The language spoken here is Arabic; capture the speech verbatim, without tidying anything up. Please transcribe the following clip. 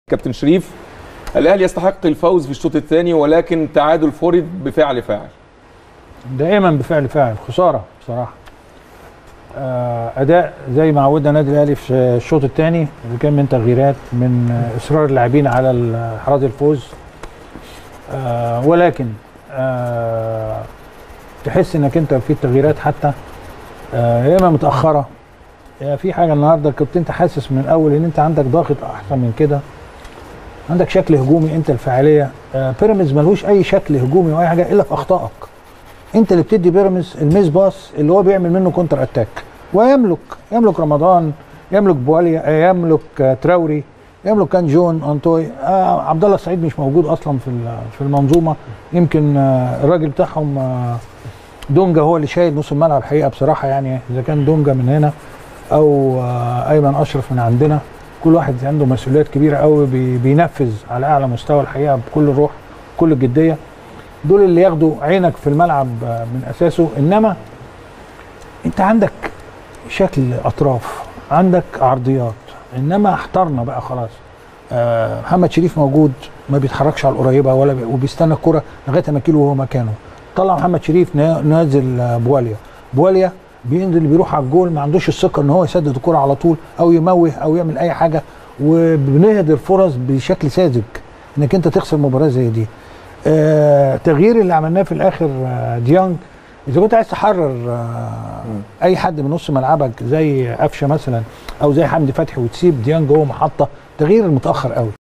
كابتن شريف، الاهلي يستحق الفوز في الشوط الثاني ولكن تعادل فرض بفعل فاعل. دائما بفعل فاعل، خساره بصراحه. اداء زي ما عودنا النادي الاهلي في الشوط الثاني، اللي كان من تغييرات، من اصرار اللاعبين على احراز الفوز، ولكن تحس انك انت في التغييرات حتى يا اما متاخره يا في حاجه. النهارده كنت انت حاسس من الاول ان انت عندك ضاغط احسن من كده، عندك شكل هجومي. انت الفعاليه بيراميدز ملوش اي شكل هجومي واي حاجه الا في اخطائك. انت اللي بتدي بيراميدز الميس باص اللي هو بيعمل منه كونتر اتاك، ويملك يملك رمضان، يملك بواليا، يملك تراوري، يملك كان جون انطوي. آه عبد الله السعيد مش موجود اصلا في في المنظومه. يمكن آه الراجل بتاعهم آه دونجا هو اللي شايل نص الملعب الحقيقه بصراحه. يعني اذا كان دونجا من هنا او آه ايمن اشرف من عندنا، كل واحد عنده مسؤوليات كبيره قوي، بي بينفذ على اعلى مستوى الحقيقه بكل الروح بكل الجديه. دول اللي ياخدوا عينك في الملعب من اساسه. انما انت عندك شكل اطراف، عندك عرضيات، انما احترنا بقى خلاص. آه محمد شريف موجود ما بيتحركش على القريبه ولا بي وبيستنى الكره لغايه ما كيلو وهو مكانه. طلع محمد شريف نازل بواليا، بواليا بينزل بيروح على الجول، ما عندوش الثقه ان هو يسدد الكره على طول او يموه او يعمل اي حاجه، وبنهدر فرص بشكل ساذج انك انت تخسر مباراه زي دي. آه تغيير اللي عملناه في الاخر آه ديانج، اذا كنت عايز تحرر آه اي حد من نص ملعبك زي قفشه مثلا او زي حمدي فتحي وتسيب ديانج هو محطه، تغيير المتاخر قوي.